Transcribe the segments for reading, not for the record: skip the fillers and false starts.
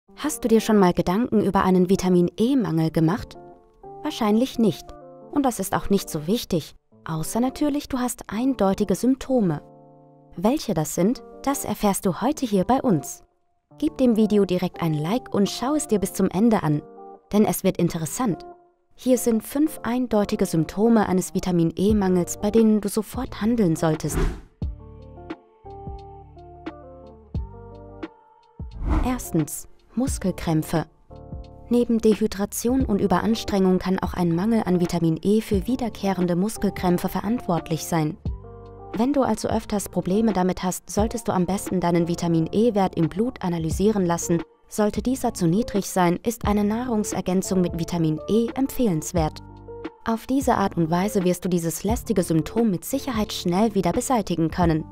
Hast du dir schon mal Gedanken über einen Vitamin-E-Mangel gemacht? Wahrscheinlich nicht. Und das ist auch nicht so wichtig, außer natürlich, du hast eindeutige Symptome. Welche das sind, das erfährst du heute hier bei uns. Gib dem Video direkt ein Like und schau es dir bis zum Ende an, denn es wird interessant. Hier sind 5 eindeutige Symptome eines Vitamin-E-Mangels, bei denen du sofort handeln solltest. Erstens, Muskelkrämpfe. Neben Dehydration und Überanstrengung kann auch ein Mangel an Vitamin E für wiederkehrende Muskelkrämpfe verantwortlich sein. Wenn du also öfters Probleme damit hast, solltest du am besten deinen Vitamin-E-Wert im Blut analysieren lassen. Sollte dieser zu niedrig sein, ist eine Nahrungsergänzung mit Vitamin E empfehlenswert. Auf diese Art und Weise wirst du dieses lästige Symptom mit Sicherheit schnell wieder beseitigen können.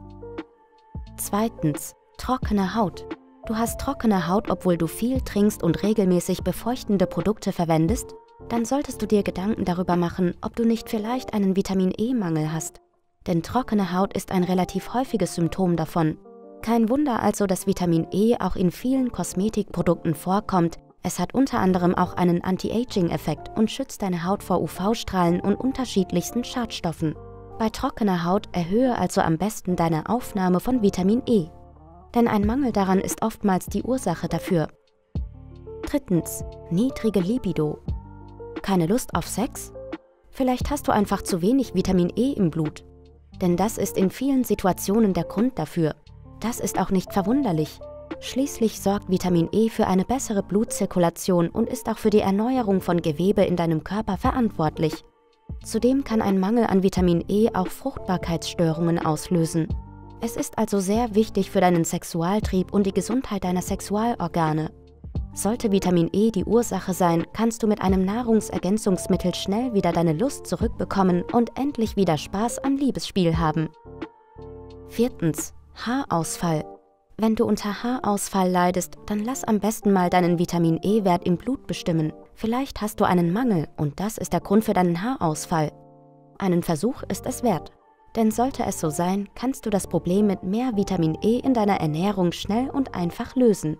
Zweitens, trockene Haut. Du hast trockene Haut, obwohl du viel trinkst und regelmäßig befeuchtende Produkte verwendest? Dann solltest du dir Gedanken darüber machen, ob du nicht vielleicht einen Vitamin-E-Mangel hast. Denn trockene Haut ist ein relativ häufiges Symptom davon. Kein Wunder also, dass Vitamin E auch in vielen Kosmetikprodukten vorkommt. Es hat unter anderem auch einen Anti-Aging-Effekt und schützt deine Haut vor UV-Strahlen und unterschiedlichsten Schadstoffen. Bei trockener Haut erhöhe also am besten deine Aufnahme von Vitamin E. Denn ein Mangel daran ist oftmals die Ursache dafür. Drittens, niedrige Libido. Keine Lust auf Sex? Vielleicht hast du einfach zu wenig Vitamin E im Blut. Denn das ist in vielen Situationen der Grund dafür. Das ist auch nicht verwunderlich. Schließlich sorgt Vitamin E für eine bessere Blutzirkulation und ist auch für die Erneuerung von Gewebe in deinem Körper verantwortlich. Zudem kann ein Mangel an Vitamin E auch Fruchtbarkeitsstörungen auslösen. Es ist also sehr wichtig für deinen Sexualtrieb und die Gesundheit deiner Sexualorgane. Sollte Vitamin E die Ursache sein, kannst du mit einem Nahrungsergänzungsmittel schnell wieder deine Lust zurückbekommen und endlich wieder Spaß am Liebesspiel haben. Viertens, Haarausfall. Wenn du unter Haarausfall leidest, dann lass am besten mal deinen Vitamin E-Wert im Blut bestimmen. Vielleicht hast du einen Mangel und das ist der Grund für deinen Haarausfall. Einen Versuch ist es wert. Denn sollte es so sein, kannst du das Problem mit mehr Vitamin E in deiner Ernährung schnell und einfach lösen.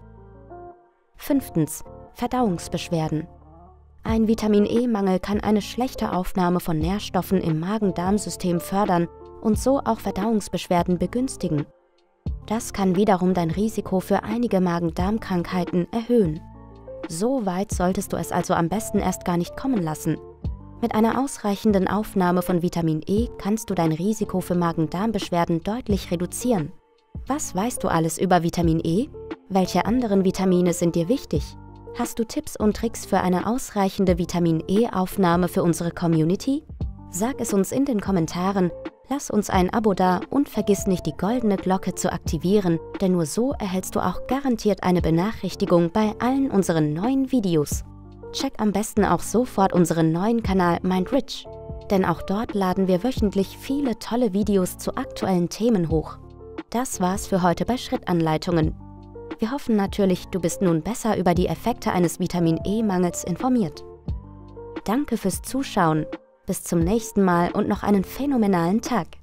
Fünftens, Verdauungsbeschwerden. Ein Vitamin-E-Mangel kann eine schlechte Aufnahme von Nährstoffen im Magen-Darm-System fördern und so auch Verdauungsbeschwerden begünstigen. Das kann wiederum dein Risiko für einige Magen-Darm-Krankheiten erhöhen. So weit solltest du es also am besten erst gar nicht kommen lassen. Mit einer ausreichenden Aufnahme von Vitamin E kannst du dein Risiko für Magen-Darm-Beschwerden deutlich reduzieren. Was weißt du alles über Vitamin E? Welche anderen Vitamine sind dir wichtig? Hast du Tipps und Tricks für eine ausreichende Vitamin E-Aufnahme für unsere Community? Sag es uns in den Kommentaren, lass uns ein Abo da und vergiss nicht, die goldene Glocke zu aktivieren, denn nur so erhältst du auch garantiert eine Benachrichtigung bei allen unseren neuen Videos. Check am besten auch sofort unseren neuen Kanal MindRich, denn auch dort laden wir wöchentlich viele tolle Videos zu aktuellen Themen hoch. Das war's für heute bei Schrittanleitungen. Wir hoffen natürlich, du bist nun besser über die Effekte eines Vitamin-E-Mangels informiert. Danke fürs Zuschauen, bis zum nächsten Mal und noch einen phänomenalen Tag.